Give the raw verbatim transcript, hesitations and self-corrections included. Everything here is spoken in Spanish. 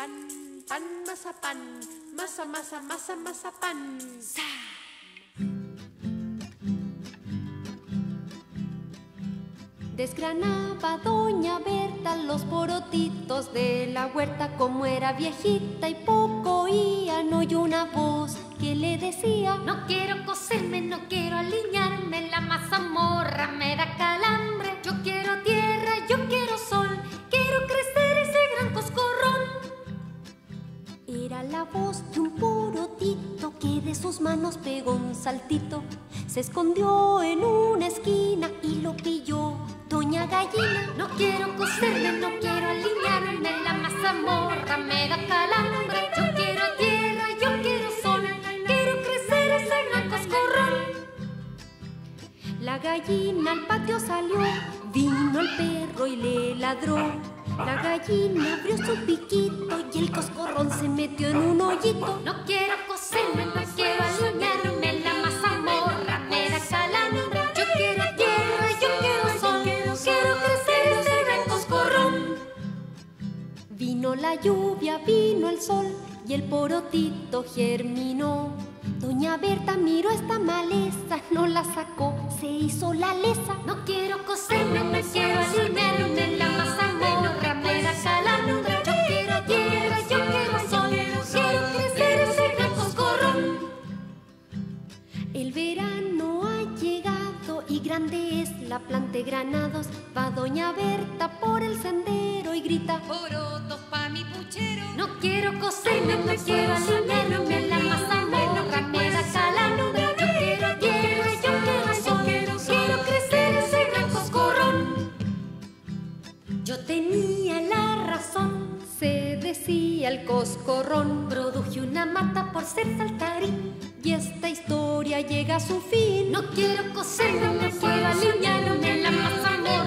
pan, pan, mazapán, masa, masa, masa, mazapán. ¡Sa! Desgranaba doña Berta los porotitos de la huerta. Como era viejita y poco oía, no oyó una voz que le decía: no quiero coserme, no quiero alinearme, la mazamorra me da calambre. Yo quiero tierra, yo quiero sol, quiero crecer ese gran coscorrón. Era la voz de un porotito que de sus manos pegó un saltito. Se escondió en una esquina y lo pilló doña Gallina. No quiero coserme, no quiero alinearme, la mazamorra me da calambre. Yo quiero tierra, yo quiero sol, quiero crecer ese gran coscorrón. La gallina al patio salió, vino el perro y le ladró. La gallina abrió su piquito y el coscorrón se metió en un hoyito. No quiero coserme, no quiero alinearme, la mazamorra me da calambre. Yo quiero tierra, yo quiero sol, quiero crecer ese gran coscorrón. Vino la lluvia, vino el sol y el porotito germinó. Doña Berta miró esta maleza, no la sacó, se hizo la lesa. No quiero coserme, no quiero alinearme, la mazamorra me da calambre. Yo quiero tierra, yo quiero sol, quiero crecer ese gran coscorrón. El verano ha llegado y grande es la planta de granados. Va doña Berta por el sendero y grita: porotos pa' mi puchero. No quiero coserme, no quiero alinearme, la mazamorra me da calambre. Yo quiero tierra, yo quiero sol, quiero crecer ese gran coscorrón. Yo tenía la razón, se decía el coscorrón. Produje una mata por ser saltarín y esta historia llega a su fin. No quiero coserme, no quiero alinearme, la mazamorra